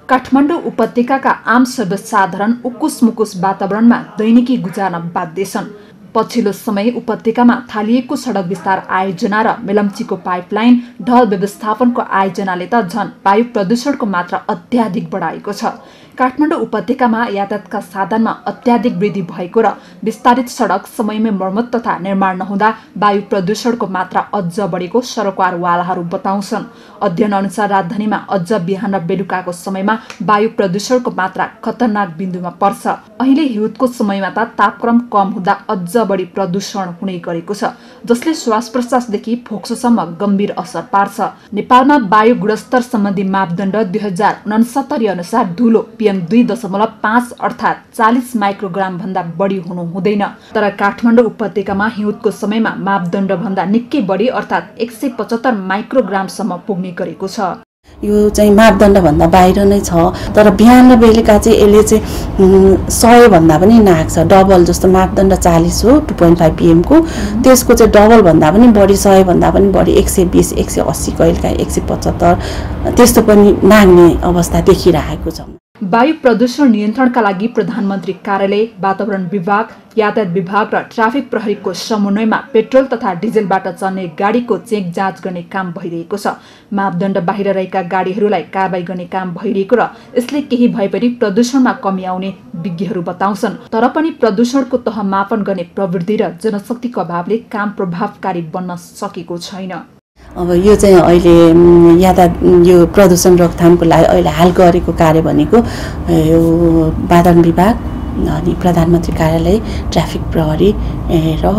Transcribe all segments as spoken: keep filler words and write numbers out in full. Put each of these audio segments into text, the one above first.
काठमाडौँ उपत्यकाका आम सर्वसाधारण उकुस मुकुस वातावरणमा दैनिकी गुजार्न बाध्य छन्। पछिल्लो समय उपत्यकामा थालिएको सडक विस्तार आयोजना र मेलम्चीको पाइपलाइन ढल व्यवस्थापनको आयोजनाले त झन वायु प्रदूषणको मात्रा अत्याधिक बढाएको छ। काठमाडौँ उपत्यकामा यातायातका साधनमा अत्याधिक वृद्धि भएको र विस्तारित सडक समयमै मर्मत तथा निर्माण नहुँदा वायु प्रदूषणको मात्रा अझ बढेको सरोकारवालाहरू बताउँछन्। अध्ययन अनुसार राजधानीमा अझ बिहान र बेलुकाको समयमा वायु प्रदूषणको मात्रा खतरनाक बिन्दुमा पर्छ। अहिले हिउँदको समयमा त तापक्रम कम हुँदा अझ बढी प्रदूषण हुने गरेको छ, जसले श्वास प्रश्वासदेखि फोक्सोसम्म गम्भीर असर पार्छ। नेपालमा वायु गुणस्तर सम्बन्धी मापदण्ड दुई हजार उनसत्तरी अनुसार धुलो पीएम दुई दशमलव पाँच अर्थात् चालिस माइक्रोग्राम भन्दा बढी हुनु हुँदैन। तर काठमाडौँ उपत्यकामा हिउँदको समयमा मापदण्ड भन्दा निकै बढी अर्थात् एक सय पचहत्तर माइक्रोग्रामसम्म पुग्ने गरेको छ। यो चाहिँ मापदण्ड भन्दा बाहिर नै छ, तर बिहान र बेलुका चाहिँ यसले चाहिँ सय भन्दा पनि नाक छ। डबल जस्तो मापदण्ड चालिस हो टू पोइन्ट फाइभ पिएमको, त्यसको चाहिँ डबल भन्दा पनि बढी, सय भन्दा पनि बढी, एक सय बिस एक सय अस्सी कहिलेकाहीँ एक सय पचहत्तर त्यस्तो पनि नाग्ने अवस्था देखिरहेको छ। वायु प्रदूषण नियन्त्रणका लागि प्रधानमन्त्री कार्यालय, वातावरण विभाग, यातायात विभाग र ट्राफिक प्रहरीको समन्वयमा पेट्रोल तथा डिजेलबाट चल्ने गाडीको चेक जाँच गर्ने काम भइरहेको छ। मापदण्ड बाहिर रहेका गाडीहरूलाई कारबाही गर्ने काम भइरहेको र यसले केही भए पनि प्रदूषणमा कमी आउने विज्ञहरू बताउँछन्। तर पनि प्रदूषणको तह मापन गर्ने प्रवृत्ति र जनशक्तिको अभावले काम प्रभावकारी बन्न सकेको छैन। अब यो चाहिँ अहिले यातायात यो प्रदूषण रोकथामको लागि अहिले हाल गरेको कार्य भनेको यो वातावरण विभाग अनि प्रधानमन्त्री कार्यालय, ट्राफिक प्रहरी र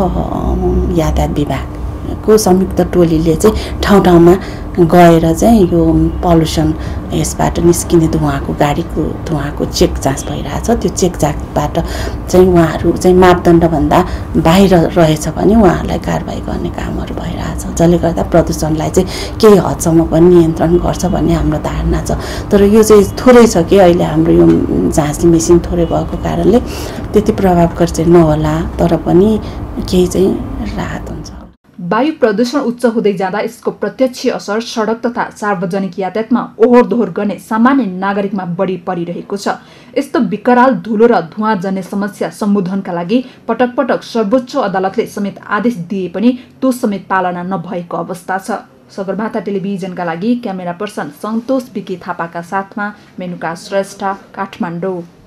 यातायात विभागको संयुक्त टोलीले चाहिँ ठाउँ ठाउँमा गएर चाहिँ यो पल्युसन यसबाट निस्किने धुवाको गाडीको धुवाको चेक जाँच भइरहेछ। त्यो चेक जाँचबाट चाहिँ उहाँहरू चाहिँ मापदण्डभन्दा बाहिर रहेछ भने उहाँहरूलाई कारबाही गर्ने कामहरू भइरहेछ, जसले गर्दा प्रदूषणलाई चाहिँ केही हदसम्म पनि नियन्त्रण गर्छ भन्ने हाम्रो धारणा छ। तर यो चाहिँ थोरै छ कि अहिले हाम्रो यो जाँच्ने मेसिन थोरै भएको कारणले त्यति प्रभावकारी चाहिँ नहोला, तर पनि केही चाहिँ राहत हुन्छ। वायु प्रदूषण उच्च हुँदै जाँदा यसको प्रत्यक्ष असर सडक तथा सार्वजनिक यातायातमा ओहोर दोहोर गर्ने सामान्य नागरिकमा बढी परिरहेको छ। यस्तो विकराल धुलो र धुवा जन्य समस्या सम्बोधनका लागि पटक पटक सर्वोच्च अदालतले समेत आदेश दिए पनि त्यो समेत पालना नभएको अवस्था छ। सगरमाथा टेलिभिजनका लागि क्यामेरा पर्सन सन्तोष बिके थापाका साथमा मेनुका श्रेष्ठ, काठमाडौँ।